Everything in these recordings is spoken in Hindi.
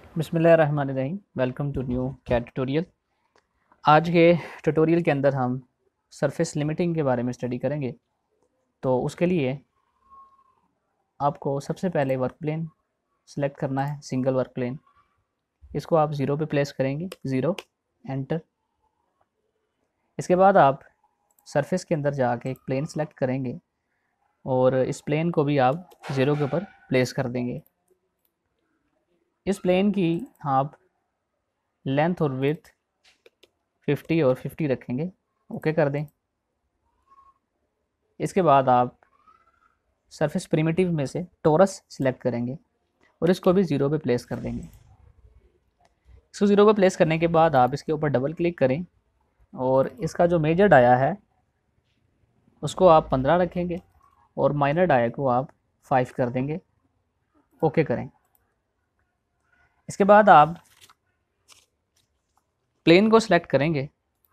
बिस्मिल्लाहिर्रहमानिर्रहीम। Welcome to new cat tutorial. आज के ट्यूटोरियल के अंदर हम सरफेस लिमिटिंग के बारे में स्टडी करेंगे। तो उसके लिए आपको सबसे पहले वर्क प्लेन सेलेक्ट करना है, सिंगल वर्क प्लेन। इसको आप ज़ीरो पे प्लेस करेंगे, ज़ीरो, एंटर। इसके बाद आप सरफेस के अंदर जाके एक प्लेन सेलेक्ट करेंगे और इस प्लेन को भी आप ज़ीरो के ऊपर प्लेस कर देंगे। इस प्लेन की आप लेंथ और विड्थ 50 और 50 रखेंगे, ओके कर दें। इसके बाद आप सरफेस प्रिमिटिव में से टोरस सिलेक्ट करेंगे और इसको भी ज़ीरो पे प्लेस कर देंगे। इसको ज़ीरो पे प्लेस करने के बाद आप इसके ऊपर डबल क्लिक करें और इसका जो मेजर डाया है उसको आप 15 रखेंगे और माइनर डाया को आप 5 कर देंगे, ओके करें। इसके बाद आप प्लेन को सिलेक्ट करेंगे।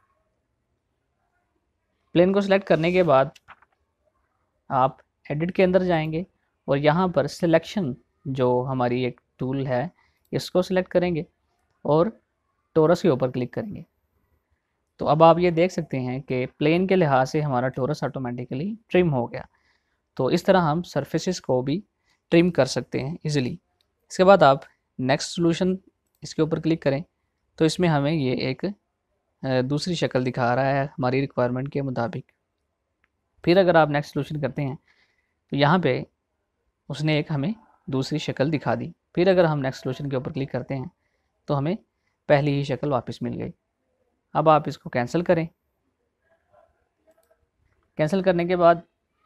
प्लेन को सिलेक्ट करने के बाद आप एडिट के अंदर जाएंगे और यहाँ पर सिलेक्शन जो हमारी एक टूल है इसको सिलेक्ट करेंगे और टोरस के ऊपर क्लिक करेंगे। तो अब आप ये देख सकते हैं कि प्लेन के लिहाज से हमारा टोरस ऑटोमेटिकली ट्रिम हो गया। तो इस तरह हम सरफेसेस को भी ट्रिम कर सकते हैं इजीली। इसके बाद आप नेक्स्ट सॉल्यूशन इसके ऊपर क्लिक करें तो इसमें हमें ये एक दूसरी शक्ल दिखा रहा है हमारी रिक्वायरमेंट के मुताबिक। फिर अगर आप नेक्स्ट सॉल्यूशन करते हैं तो यहाँ पे उसने एक हमें दूसरी शक्ल दिखा दी। फिर अगर हम नेक्स्ट सॉल्यूशन के ऊपर क्लिक करते हैं तो हमें पहली ही शक्ल वापस मिल गई। अब आप इसको कैंसिल करें। कैंसिल करने के बाद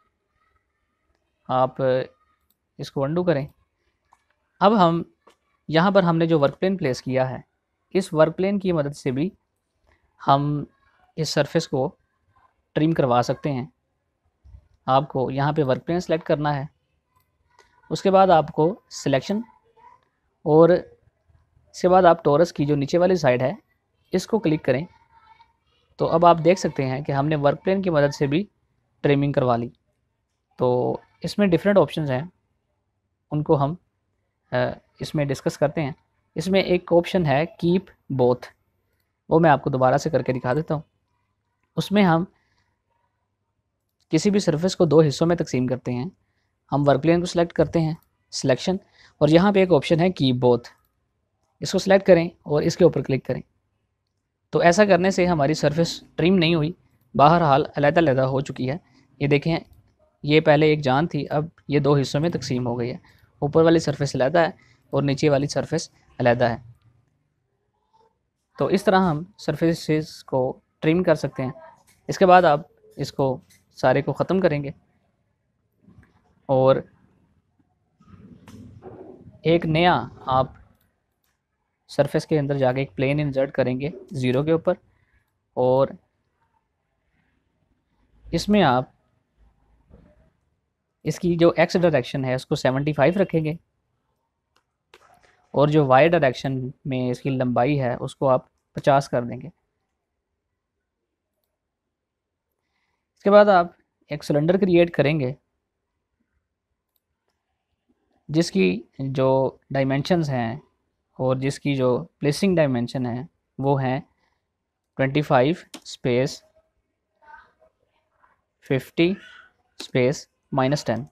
आप इसको अंडू करें। अब हम यहाँ पर हमने जो वर्क प्लेन प्लेस किया है इस वर्क प्लेन की मदद से भी हम इस सरफेस को ट्रिम करवा सकते हैं। आपको यहाँ पे वर्क प्लेन सेलेक्ट करना है, उसके बाद आपको सिलेक्शन और इसके बाद आप टोरस की जो नीचे वाली साइड है इसको क्लिक करें। तो अब आप देख सकते हैं कि हमने वर्क प्लेन की मदद से भी ट्रिमिंग करवा ली। तो इसमें डिफरेंट ऑप्शंस हैं, उनको हम इसमें डिस्कस करते हैं। इसमें एक ऑप्शन है कीप बोथ, वो मैं आपको दोबारा से करके दिखा देता हूँ। उसमें हम किसी भी सरफेस को दो हिस्सों में तकसीम करते हैं। हम वर्क प्लेन को सिलेक्ट करते हैं, सिलेक्शन, और यहाँ पे एक ऑप्शन है कीप बोथ, इसको सिलेक्ट करें और इसके ऊपर क्लिक करें। तो ऐसा करने से हमारी सरफेस ट्रिम नहीं हुई, बहरहाल अलग-अलग हो चुकी है। ये देखें, ये पहले एक जान थी, अब ये दो हिस्सों में तकसीम हो गई है। ऊपर वाली सरफेस अलग है और नीचे वाली सरफेस अलग है। तो इस तरह हम सरफेसेस को ट्रिम कर सकते हैं। इसके बाद आप इसको सारे को ख़त्म करेंगे और एक नया आप सरफेस के अंदर जाके एक प्लेन इंसर्ट करेंगे ज़ीरो के ऊपर, और इसमें आप इसकी जो एक्स डायरेक्शन है उसको 75 रखेंगे और जो वाई डायरेक्शन में इसकी लंबाई है उसको आप 50 कर देंगे। इसके बाद आप एक सिलेंडर क्रिएट करेंगे जिसकी जो डायमेंशंस हैं और जिसकी जो प्लेसिंग डायमेंशन है वो हैं 25 स्पेस 50 स्पेस -10।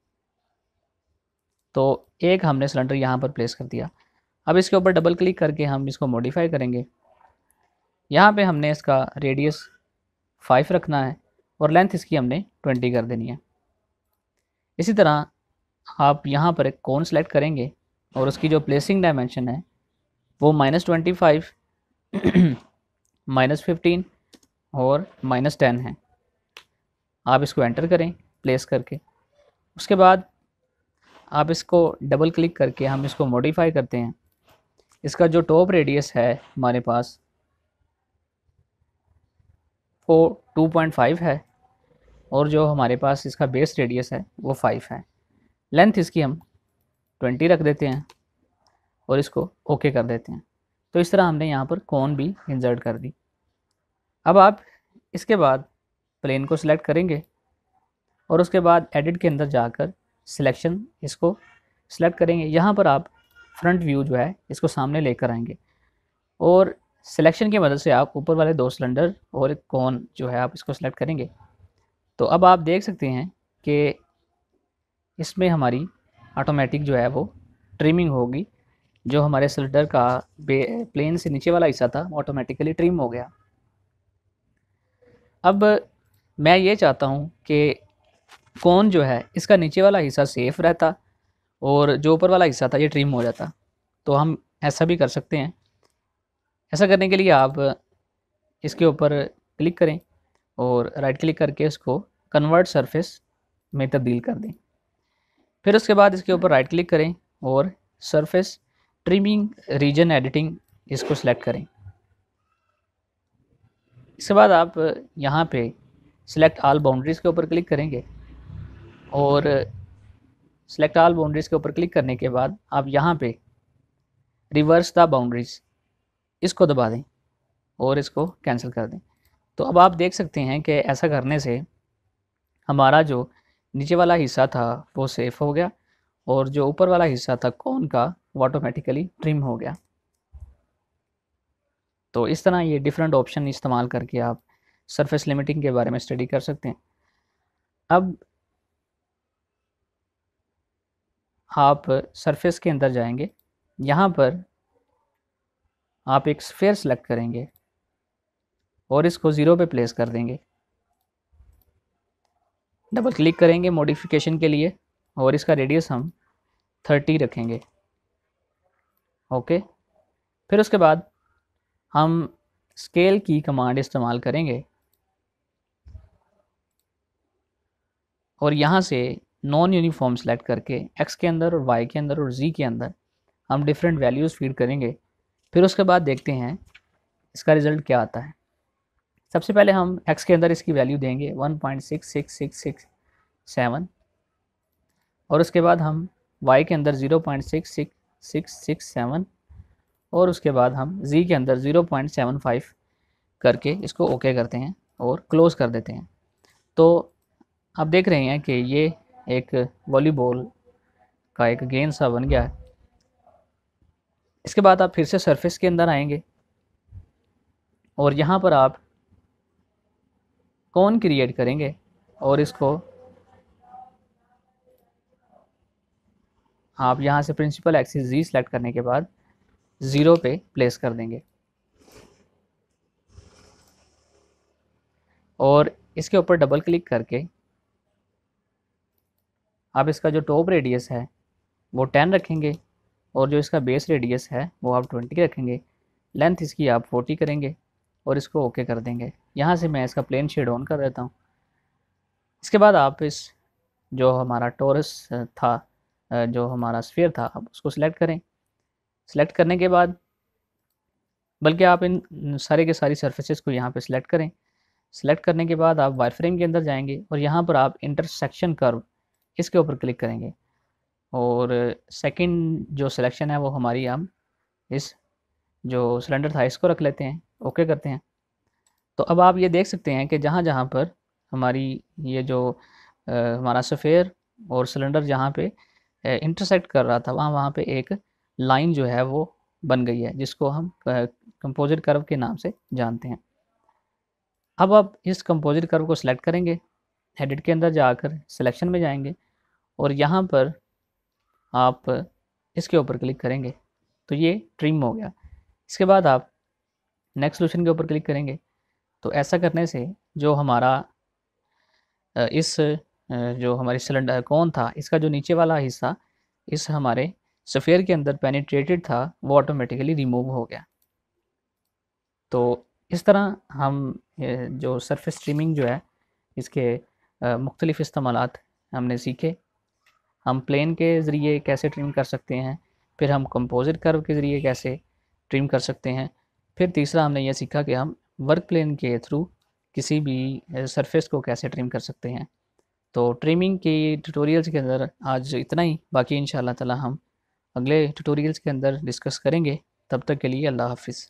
तो एक हमने सिलेंडर यहाँ पर प्लेस कर दिया। अब इसके ऊपर डबल क्लिक करके हम इसको मॉडिफाई करेंगे। यहाँ पे हमने इसका रेडियस 5 रखना है और लेंथ इसकी हमने 20 कर देनी है। इसी तरह आप यहाँ पर एक कोन सेलेक्ट करेंगे और उसकी जो प्लेसिंग डायमेंशन है वो -25 -15 और -10 है। आप इसको एंटर करें प्लेस करके। उसके बाद आप इसको डबल क्लिक करके हम इसको मॉडिफाई करते हैं। इसका जो टॉप रेडियस है हमारे पास वो 2.5 है और जो हमारे पास इसका बेस रेडियस है वो 5 है। लेंथ इसकी हम 20 रख देते हैं और इसको ओके कर देते हैं। तो इस तरह हमने यहाँ पर कॉन भी इंसर्ट कर दी। अब आप इसके बाद प्लेन को सिलेक्ट करेंगे और उसके बाद एडिट के अंदर जाकर सिलेक्शन इसको सिलेक्ट करेंगे। यहाँ पर आप फ्रंट व्यू जो है इसको सामने लेकर आएंगे, और सिलेक्शन की मदद से आप ऊपर वाले 2 सिलेंडर और एक कॉन जो है आप इसको सेलेक्ट करेंगे। तो अब आप देख सकते हैं कि इसमें हमारी ऑटोमेटिक जो है वो ट्रिमिंग होगी। जो हमारे सिलेंडर का प्लेन से नीचे वाला हिस्सा था वो ऑटोमेटिकली ट्रिम हो गया। अब मैं ये चाहता हूँ कि कौन जो है इसका नीचे वाला हिस्सा सेफ रहता और जो ऊपर वाला हिस्सा था ये ट्रिम हो जाता। तो हम ऐसा भी कर सकते हैं। ऐसा करने के लिए आप इसके ऊपर क्लिक करें और राइट क्लिक करके इसको कन्वर्ट सरफेस में तब्दील कर दें। फिर उसके बाद इसके ऊपर राइट क्लिक करें और सरफेस ट्रिमिंग रीजन एडिटिंग इसको सिलेक्ट करें। इसके बाद आप यहाँ पे सिलेक्ट ऑल बाउंड्रीज़ के ऊपर क्लिक करेंगे और सिलेक्ट ऑल बाउंड्रीज़ के ऊपर क्लिक करने के बाद आप यहाँ पे रिवर्स द बाउंड्रीज़ इसको दबा दें और इसको कैंसिल कर दें। तो अब आप देख सकते हैं कि ऐसा करने से हमारा जो नीचे वाला हिस्सा था वो सेफ हो गया और जो ऊपर वाला हिस्सा था कॉन का वो ऑटोमेटिकली ट्रिम हो गया। तो इस तरह ये डिफरेंट ऑप्शन इस्तेमाल करके आप सरफेस लिमिटिंग के बारे में स्टडी कर सकते हैं। अब आप सरफेस के अंदर जाएंगे, यहाँ पर आप एक स्फीयर सेलेक्ट करेंगे और इसको 0 पे प्लेस कर देंगे। डबल क्लिक करेंगे मॉडिफिकेशन के लिए और इसका रेडियस हम 30 रखेंगे। ओके, फिर उसके बाद हम स्केल की कमांड इस्तेमाल करेंगे और यहाँ से नॉन यूनिफॉर्म सेलेक्ट करके एक्स के अंदर और वाई के अंदर और जी के अंदर हम डिफरेंट वैल्यूज़ फीड करेंगे। फिर उसके बाद देखते हैं इसका रिज़ल्ट क्या आता है। सबसे पहले हम एक्स के अंदर इसकी वैल्यू देंगे 1.66667 और उसके बाद हम वाई के अंदर 0.66667 और उसके बाद हम जी के अंदर 0.75 करके इसको ओके करते हैं और क्लोज़ कर देते हैं। तो आप देख रहे हैं कि ये एक वॉलीबॉल का एक गेंद सा बन गया है। इसके बाद आप फिर से सरफेस के अंदर आएंगे और यहाँ पर आप कॉन क्रिएट करेंगे और इसको आप यहाँ से प्रिंसिपल एक्सिस जी सेलेक्ट करने के बाद 0 पे प्लेस कर देंगे और इसके ऊपर डबल क्लिक करके आप इसका जो टॉप रेडियस है वो 10 रखेंगे और जो इसका बेस रेडियस है वो आप 20 रखेंगे। लेंथ इसकी आप 40 करेंगे और इसको ओके कर देंगे। यहाँ से मैं इसका प्लेन शेड ऑन कर देता हूँ। इसके बाद आप इस जो हमारा टोरस था, जो हमारा स्फीयर था, आप उसको सिलेक्ट करें। सिलेक्ट करने के बाद बल्कि आप इन सारे के सारी सरफेसेस को यहाँ पे सिलेक्ट करें। सिलेक्ट करने के बाद आप वायरफ्रेम के अंदर जाएंगे और यहाँ पर आप इंटरसेक्शन कर्व इसके ऊपर क्लिक करेंगे और सेकंड जो सिलेक्शन है वो हमारी हम इस जो सिलेंडर था इसको रख लेते हैं, ओके करते हैं। तो अब आप ये देख सकते हैं कि जहाँ जहाँ पर हमारी ये जो हमारा सफ़ेयर और सिलेंडर जहाँ पे इंटरसेक्ट कर रहा था वहाँ वहाँ पे एक लाइन जो है वो बन गई है जिसको हम कंपोजिट कर्व के नाम से जानते हैं। अब आप इस कंपोजिट कर्व को सिलेक्ट करेंगे, एडिट के अंदर जाकर सिलेक्शन में जाएंगे और यहाँ पर आप इसके ऊपर क्लिक करेंगे तो ये ट्रिम हो गया। इसके बाद आप नेक्स्ट सोल्यूशन के ऊपर क्लिक करेंगे। तो ऐसा करने से जो हमारा इस जो हमारी सिलेंडर कौन था इसका जो नीचे वाला हिस्सा इस हमारे सफ़ेयर के अंदर पेनिट्रेटेड था वो ऑटोमेटिकली रिमूव हो गया। तो इस तरह हम जो सरफेस ट्रिमिंग जो है इसके मुख्तलिफ़ इस्तेमालात हमने सीखे। हम प्लेन के ज़रिए कैसे ट्रिम कर सकते हैं, फिर हम कंपोजिट कर्व के ज़रिए कैसे ट्रिम कर सकते हैं, फिर तीसरा हमने ये सीखा कि हम वर्क प्लेन के थ्रू किसी भी सरफेस को कैसे ट्रिम कर सकते हैं। तो ट्रिमिंग की ट्यूटोरियल्स के अंदर आज इतना ही, बाकी इंशाल्लाह ताला हम अगले ट्यूटोरियल्स के अंदर डिस्कस करेंगे। तब तक के लिए अल्लाह हाफ़िज़।